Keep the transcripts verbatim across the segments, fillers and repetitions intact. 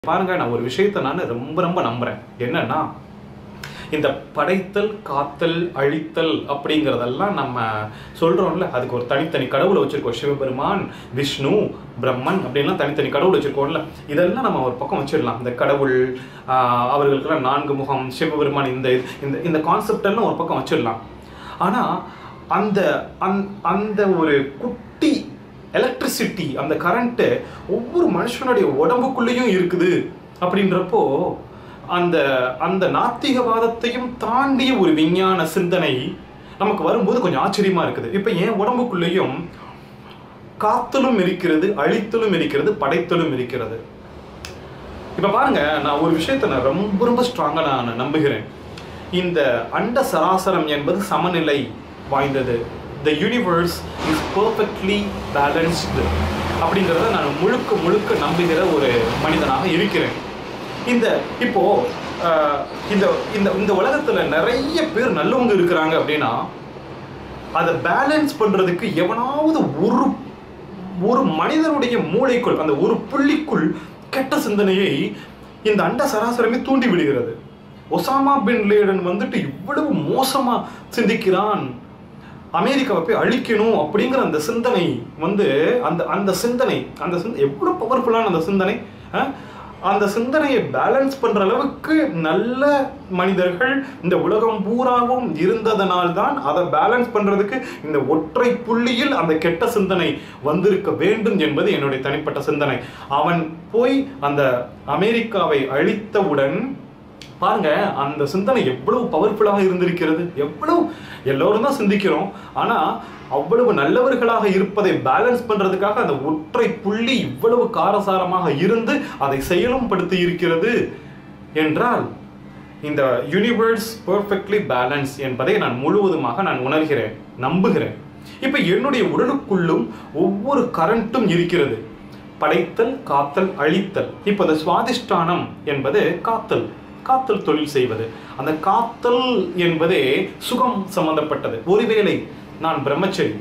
பாருங்க, நான் ஒரு விஷயத்தை நான் ரொம்ப ரொம்ப நம்புறேன். என்னன்னா, இந்த படைத்தல், காத்தல், அழித்தல் அப்படிங்கிறதெல்லாம் நம்ம சொல்றோம்ல, அதுக்கு ஒரு தனித்தனி கடவுளை வச்சிருக்கோம். சிவபெருமான், விஷ்ணு, பிரம்மன் அப்படின்லாம் தனித்தனி கடவுள் வச்சிருக்கோம்ல. இதெல்லாம் நம்ம ஒரு பக்கம் வச்சிடலாம். இந்த கடவுள், அவர்களுக்கெல்லாம் நான்கு முகம், சிவபெருமான், இந்த இந்த இந்த கான்செப்ட் எல்லாம் ஒரு பக்கம் வச்சிடலாம். ஆனா அந்த அந்த ஒரு குட்டி எலக்ட்ரிசிட்டி, அந்த கரண்ட்டு ஒவ்வொரு மனுஷனுடைய உடம்புக்குள்ளேயும் இருக்குது அப்படின்றப்போ, அந்த அந்த நாத்திகவாதத்தையும் தாண்டிய ஒரு விஞ்ஞான சிந்தனை நமக்கு வரும்போது கொஞ்சம் ஆச்சரியமா இருக்குது. இப்போ என் உடம்புக்குள்ளேயும் காத்தலும் இருக்கிறது, அழித்தலும் இருக்கிறது, படைத்தலும் இருக்கிறது. இப்போ பாருங்க, நான் ஒரு விஷயத்தை நான் ரொம்ப ரொம்ப ஸ்ட்ராங்காக நான் நம்புகிறேன். இந்த அண்ட சராசரம் என்பது சமநிலை வாய்ந்தது. The universe is perfectly balanced அப்படிங்கிறத நான் முழுக்க முழுக்க நம்புகிற ஒரு மனிதனாக இருக்கிறேன். இந்த இப்போ இந்த இந்த இந்த உலகத்துல நிறைய பேர் நல்லவங்க இருக்கிறாங்க அப்படின்னா, அதை பேலன்ஸ் பண்றதுக்கு எவனாவது ஒரு ஒரு மனிதனுடைய மூளைக்குள், அந்த ஒரு புள்ளிக்குள் கெட்ட சிந்தனையை இந்த அண்ட சராசரமே தூண்டி விடுகிறது. ஒசாமா பின் லேடன் வந்துட்டு இவ்வளவு மோசமா சிந்திக்கிறான், அமெரிக்காவை போய் அழிக்கணும் அப்படிங்கிற அந்த சிந்தனை வந்து அந்த அந்த சிந்தனை அந்த சிந்தனை எவ்வளோ பவர்ஃபுல்லான அந்த சிந்தனை. அந்த சிந்தனையை பேலன்ஸ் பண்ற அளவுக்கு நல்ல மனிதர்கள் இந்த உலகம் பூராவும் இருந்ததனால்தான் அதை பேலன்ஸ் பண்றதுக்கு இந்த ஒற்றை புள்ளியில் அந்த கெட்ட சிந்தனை வந்திருக்க வேண்டும் என்பது என்னுடைய தனிப்பட்ட சிந்தனை. அவன் போய் அந்த அமெரிக்காவை அழித்தவுடன் பாருங்க, அந்த சிந்தனை எவ்வளவு பவர்ஃபுல்லாக இருந்திருக்கிறது. எவ்வளவு எல்லோரும் தான் சிந்திக்கிறோம், ஆனா அவ்வளவு நல்லவர்களாக இருப்பதை பேலன்ஸ் பண்றதுக்காக அந்த ஒற்றை புள்ளி இவ்வளவு காரசாரமாக இருந்து அதை செயலும் படுத்தி இருக்கிறது என்றால், இந்த யூனிவர்ஸ் பெர்ஃபெக்ட்லி பேலன்ஸ் என்பதை நான் முழுவதுமாக நான் உணர்கிறேன், நம்புகிறேன். இப்ப என்னுடைய உடலுக்குள்ளும் ஒவ்வொரு கரண்ட்டும் இருக்கிறது. படைத்தல், காத்தல், அழித்தல். இப்ப இந்த சுவாதிஷ்டானம் என்பது காத்தல், காத்தல் தொழில் செய்வது. அந்த காத்தல் என்பதே சுகம் சம்பந்தப்பட்டது. ஒருவேளை நான் பிரம்மச்சரி,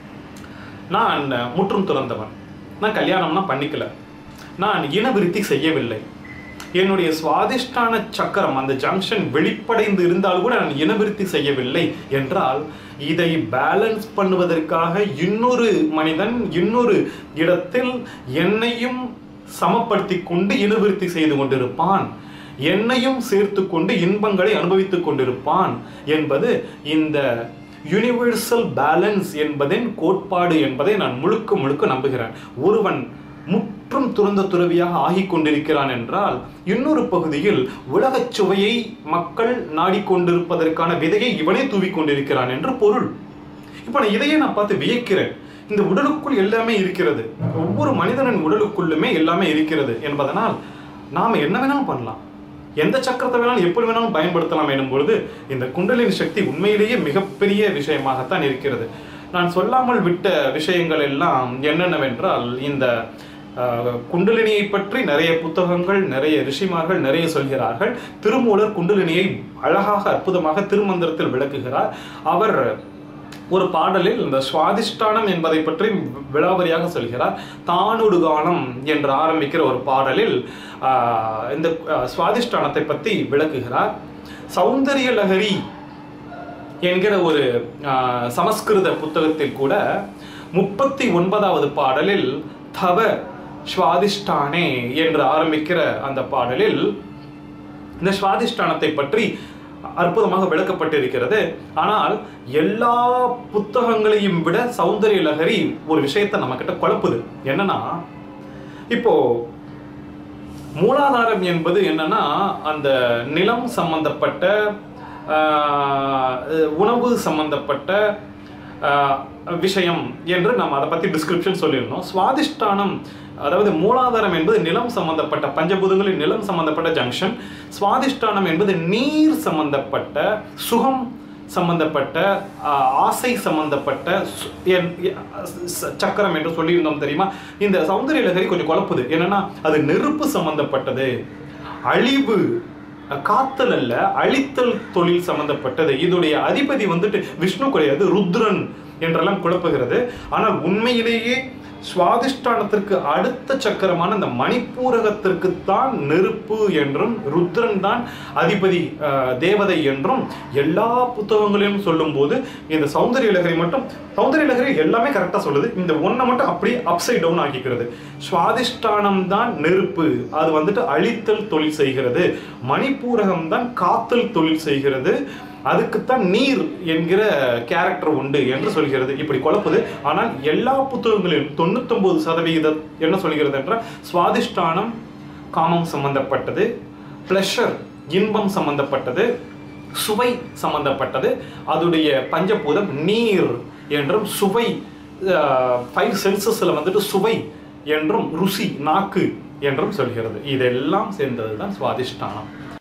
நான் முற்றும் துறந்தவன், நான் கல்யாணம்னா பண்ணிக்கல, நான் இனவிருத்தி செய்யவில்லை, என்னுடைய சுவாதிஷ்டான சக்கரம் அந்த ஜங்ஷன் வெளிப்படைந்து இருந்தால் கூட நான் இனவிருத்தி செய்யவில்லை என்றால், இதை பேலன்ஸ் பண்ணுவதற்காக இன்னொரு மனிதன் இன்னொரு இடத்தில் என்னையும் சமப்படுத்தி கொண்டு இனவிருத்தி செய்து கொண்டிருப்பான், என்னையும் சேர்த்து கொண்டு இன்பங்களை அனுபவித்துக் கொண்டிருப்பான் என்பது இந்த யூனிவர்சல் பேலன்ஸ் என்பதின் கோட்பாடு என்பதை நான் முழுக்க முழுக்க நம்புகிறேன். ஒருவன் முற்றும் துறந்த துறவியாக ஆகி கொண்டிருக்கிறான் என்றால், இன்னொரு பகுதியில் உலகச் சுவையை மக்கள் நாடிக்கொண்டிருப்பதற்கான விதையை இவனே தூவி கொண்டிருக்கிறான் என்று பொருள். இப்ப நான் இதையே நான் பார்த்து வியக்கிறேன். இந்த உடலுக்குள் எல்லாமே இருக்கிறது, ஒவ்வொரு மனிதனின் உடலுக்குள்ளுமே எல்லாமே இருக்கிறது என்பதனால் நாம என்ன வேணாலும் பண்ணலாம், எந்த சக்கரத்தை வேணாலும் எப்படி வேணாலும் பயன்படுத்தலாம் எனும் பொழுது இந்த குண்டலினி சக்தி உண்மையிலேயே மிகப்பெரிய விஷயமாகத்தான் இருக்கிறது. நான் சொல்லாமல் விட்ட விஷயங்கள் எல்லாம் என்னென்னவென்றால், இந்த குண்டலினியை பற்றி நிறைய புத்தகங்கள், நிறைய ரிஷிமார்கள் நிறைய சொல்கிறார்கள். திருமூலர் குண்டலினியை அழகாக அற்புதமாக திருமந்திரத்தில் விளக்குகிறார். அவர் ஒரு பாடலில் இந்த சுவாதிஷ்டானம் என்பதை பற்றி விளாவரியாக சொல்கிறார். தானுடு கானம் என்று ஆரம்பிக்கிற ஒரு பாடலில் இந்த சுவாதிஷ்டானத்தை பற்றி விளக்குகிறார். சௌந்தரிய லஹரி என்கிற ஒரு சமஸ்கிருத புத்தகத்தில் கூட முப்பத்தி ஒன்பதாவது பாடலில் தவ சுவாதிஷ்டானே என்று ஆரம்பிக்கிற அந்த பாடலில் இந்த சுவாதிஷ்டானத்தை பற்றி அற்புதமாக விளக்கப்பட்டிருக்கிறது. ஆனால் எல்லா புத்தகங்களையும் விட சௌந்தரிய லஹரி ஒரு விஷயத்தை நம்ம கிட்ட குழப்புது. என்னன்னா, இப்போ மூலாதாரம் என்பது என்னன்னா, அந்த நிலம் சம்பந்தப்பட்ட உணவு சம்பந்தப்பட்ட விஷயம் என்று நம்ம அதை பத்தி டிஸ்கிரிப்ஷன் சொல்லியிருந்தோம். சுவாதிஷ்டானம் அதாவது மூலாதாரம் என்பது நிலம் சம்பந்தப்பட்ட, பஞ்சபூதங்களின் நிலம் சம்பந்தப்பட்ட ஜங்ஷன். சுவாதிஷ்டானம் என்பது நீர் சம்பந்தப்பட்ட, சுகம் சம்பந்தப்பட்ட, ஆசை சம்பந்தப்பட்ட சக்கரம் என்று சொல்லியிருந்தோம் தெரியுமா. இந்த சௌந்தரிய லஹரி கொஞ்சம் குழப்புது. என்னன்னா, அது நெருப்பு சம்பந்தப்பட்டது, அழிவு, காத்தல் அல்ல, அழித்தல் தொழில் சம்பந்தப்பட்டது. இதோடைய அதிபதி வந்துட்டு விஷ்ணு கிடையாது, ருத்ரன் என்றெல்லாம் குழப்புகிறது. ஆனால் உண்மையிலேயே சுவாதிஷ்டானத்திற்கு அடுத்த சக்கரமான இந்த மணிப்பூரகத்திற்கு தான் நெருப்பு என்றும் ருத்ரன் தான் அதிபதி தேவதை என்றும் எல்லா புத்தகங்களையும் சொல்லும் போது இந்த சௌந்தரிய லகரி மட்டும் சௌந்தரிய லகரி எல்லாமே கரெக்டாக சொல்லுது. இந்த ஒன்றை மட்டும் அப்படியே அப்சைட் டவுன் ஆக்கிக்கிறது. சுவாதிஷ்டானம் தான் நெருப்பு, அது வந்துட்டு அழித்தல் தொழில் செய்கிறது. மணிப்பூரகம் தான் காத்தல் தொழில் செய்கிறது. அதுக்குத்தான் நீர் என்கிற கேரக்டர் உண்டு என்று சொல்கிறது. இப்படி குழப்புது. ஆனால் எல்லா புத்தகங்களிலும் தொண்ணூத்தி ஒன்பது சதவீதம் என்ன சொல்கிறது என்றால் சுவாதிஷ்டானம் காமம் சம்பந்தப்பட்டது, பிளஷர் இன்பம் சம்பந்தப்பட்டது, சுவை சம்பந்தப்பட்டது, அதுடைய பஞ்சபூதம் நீர் என்றும், சுவை ஃபைவ் சென்சஸ்ல வந்துட்டு சுவை என்றும், ருசி நாக்கு என்றும் சொல்கிறது. இதெல்லாம் சேர்ந்தது தான் சுவாதிஷ்டானம்.